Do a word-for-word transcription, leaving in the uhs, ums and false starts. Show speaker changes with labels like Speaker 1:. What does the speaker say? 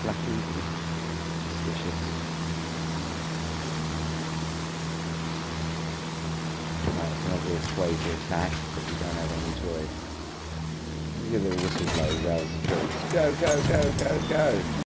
Speaker 1: fluffy, suspicious. Right, it's an obvious way to attack, but we don't have any choice. Look at the whistle blow, go, go, go, go, go, go.